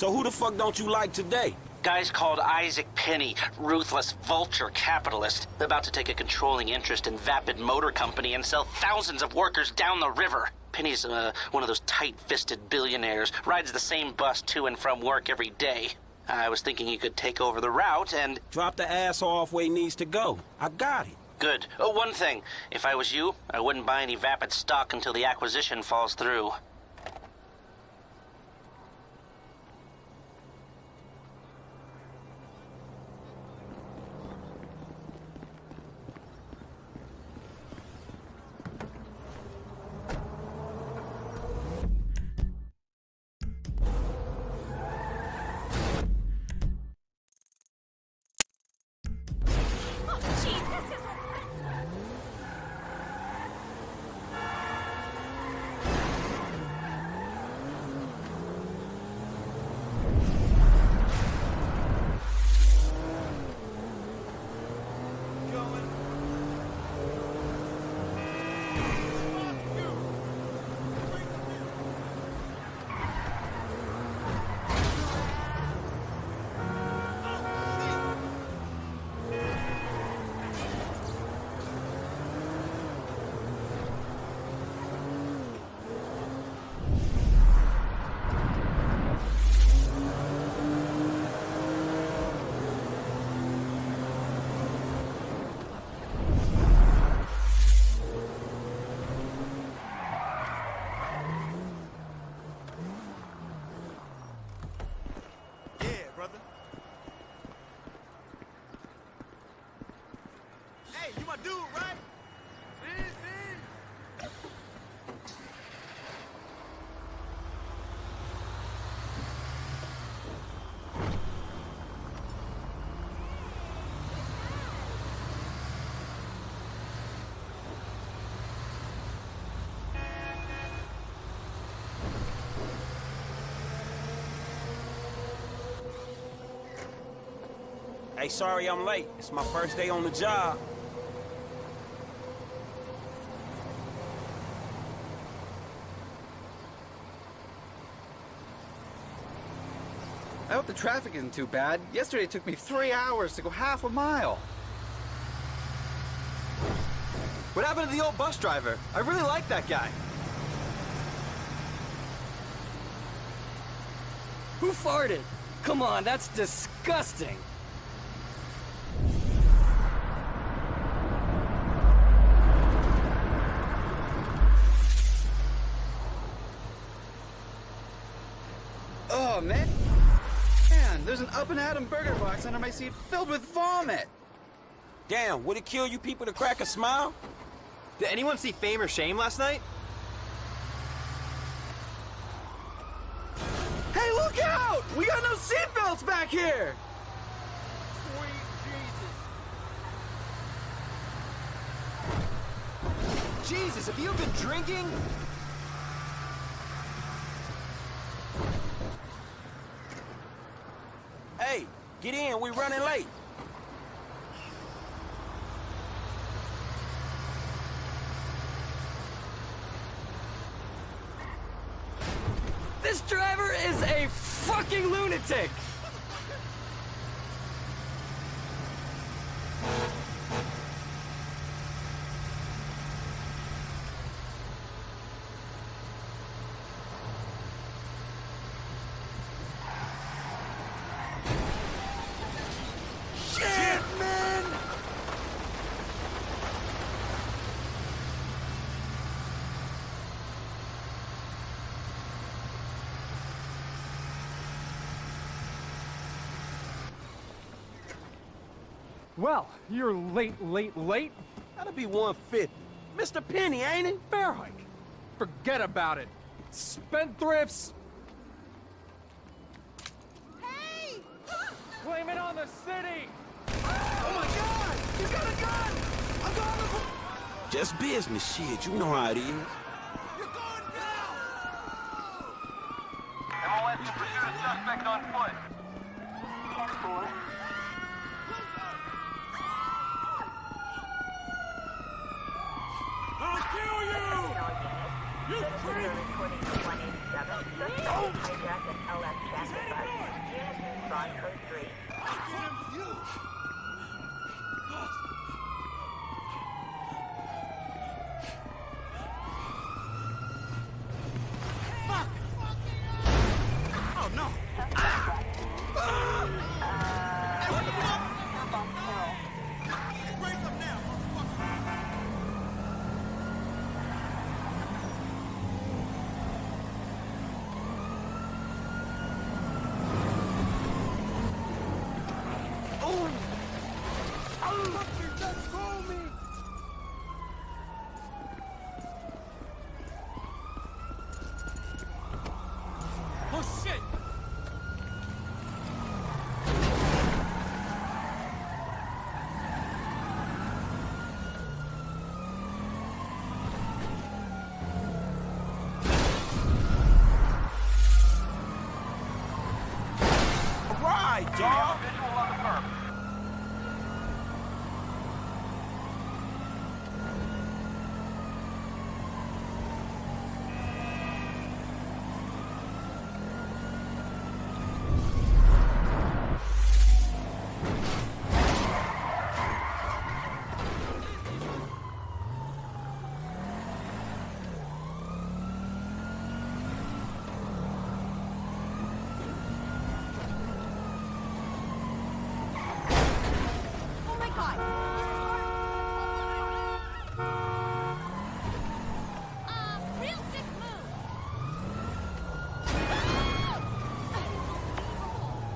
So who the fuck don't you like today? Guy's called Isaac Penny, ruthless vulture capitalist, about to take a controlling interest in Vapid Motor Company and sell thousands of workers down the river. Penny's one of those tight-fisted billionaires, rides the same bus to and from work every day. I was thinking he could take over the route and... Drop the ass off where he needs to go. I got it. Good. Oh, one thing. If I was you, I wouldn't buy any Vapid stock until the acquisition falls through. Dude, right? Hey, sorry I'm late. It's my first day on the job. I hope the traffic isn't too bad. Yesterday it took me 3 hours to go half a mile. What happened to the old bus driver? I really like that guy. Who farted? Come on, that's disgusting. Oh, man. There's an Up and Atom burger box under my seat filled with vomit. Damn, would it kill you people to crack a smile? Did anyone see Fame or Shame last night? Hey, look out! We got no seatbelts back here! Sweet Jesus! Jesus, have you been drinking? Hey, get in, we running late. This driver is a fucking lunatic! Well, you're late. That'll be 150. Mr. Penny, ain't it? Fair hike. Forget about it. Spendthrifts. Hey! Blame it on the city. Oh my God! He's got a gun! I'm going to... Just business shit, you know how it is. You're going down! MOS to pursue a suspect on foot. 10-4. I'll kill you! You crazy! Service 187. Suspect hijacked an LS chassis bus. 103. Oh, no! Break them now, Oh shit! Right, dog! Visual on the perp. Oh my god! This is real sick move!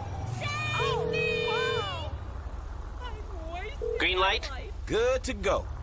Save me! I'm wasting Green light? Good to go.